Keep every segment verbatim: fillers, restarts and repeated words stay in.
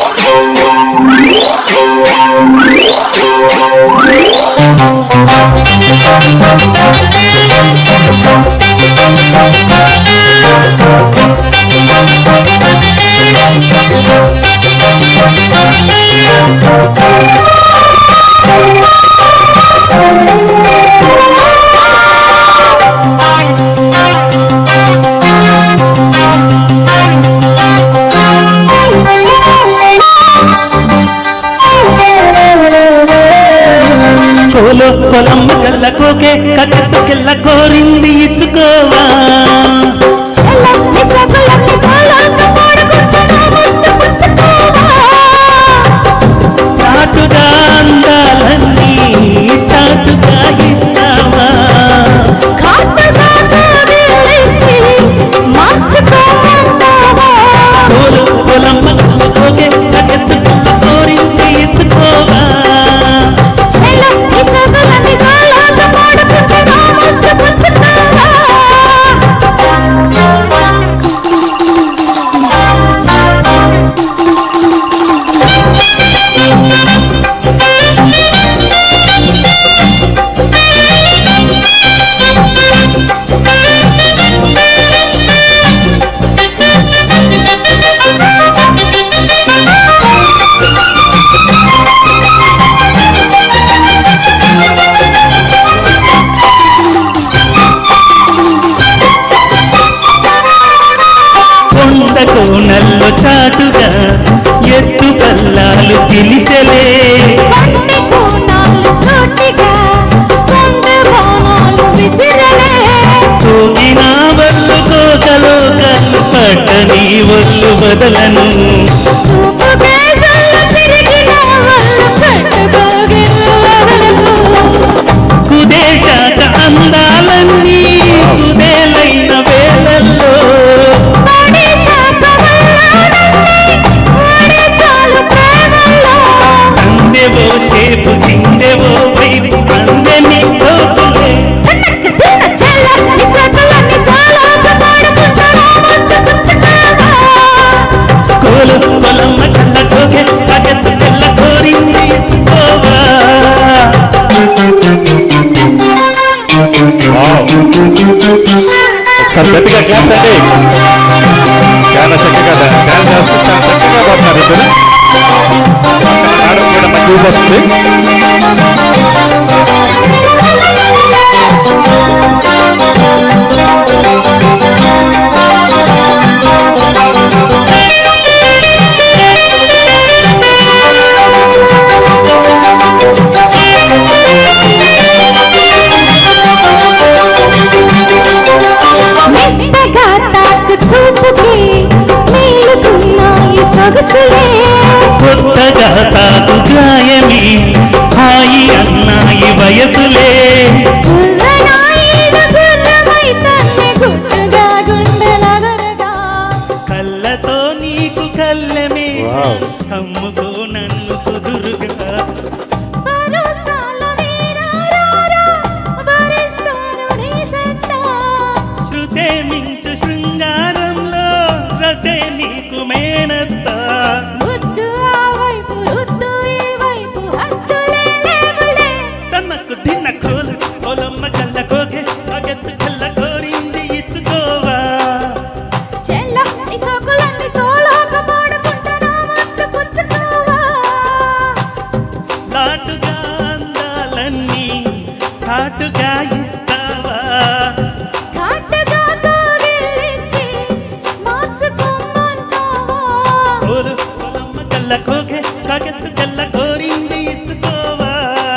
పొలం కళ్ళకోకే కట్టెత్తు కిల్ల కోరింది ఇచ్చుకోవా చాటుగా అందాలన్నీ చాటుగా ఇస్తావా పొలం కళ్ళకోకే కట్టెత్తు కిల్ల కోరింది ఇచ్చుకోవా కోనల్లో చాటుగా ఎత్తు పల్లాలు పిలిసలే సోగినా వల్లు కోకలో కళ్ళు పట్టని వల్లు బదలను కుదేశాక అందాలన్నీ కుదేలైన వేళల్లో సందెవో షేపు చిందెవో వైపు అందెని తోపులే కోలు పొలమ్మ కళ్ళకోగే కగెత్తు తెల్ల కోరింది ఇచ్చుకోవా ఒకసారి గట్టిగా క్లాప్స్ అండి. చాలా చక్కగా డాన్స్ చేస్తూ చాలా చక్కగా పడుతున్నారు ఇద్దరు. మేడం కూడా మంచి వస్తుంది. కొత్తగా తాకు గాయమి హాయి అన్నాయి వయసులే కళ్ళతో నీకు కళ్ళమే అమ్ముకో నన్ను కుదురుగా శృతే మించు శృంగారంలో రతే నీకు మేనత్త తనకు తిన్న కోలు పొలమ్మ కళ్ళకోగే కగెత్తు కళ్ళ కోరింది ఇచ్చుకోవా లాటుగా అందాలన్నీ చాటుగా ఇస్తావా కోలు పొలమ్మ కళ్ళకోగే కగెత్తు కళ్ళ కోరింది ఇచ్చుకోవా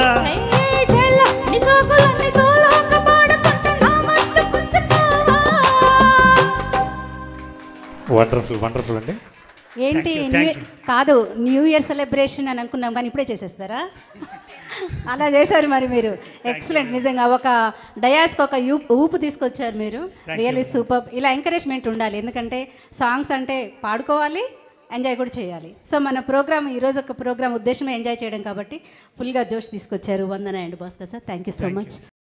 వండర్ఫుల్ వండర్ఫుల్ అండి. ఏంటి కాదు న్యూ ఇయర్ సెలబ్రేషన్ అని అనుకున్నాం కానీ ఇప్పుడే చేసేస్తారా? అలా చేశారు మరి మీరు. ఎక్సలెంట్. నిజంగా ఒక డయాస్కి ఒక ఊపు తీసుకొచ్చారు మీరు. Really super. ఇలా ఎంకరేజ్మెంట్ ఉండాలి, ఎందుకంటే సాంగ్స్ అంటే పాడుకోవాలి, ఎంజాయ్ కూడా చేయాలి. సో మన ప్రోగ్రామ్ ఈరోజు ఒక ప్రోగ్రామ్ ఉద్దేశమే ఎంజాయ్ చేయడం కాబట్టి ఫుల్గా జోష్ తీసుకొచ్చారు. Vandana and Bhaskar sir, thank you so much.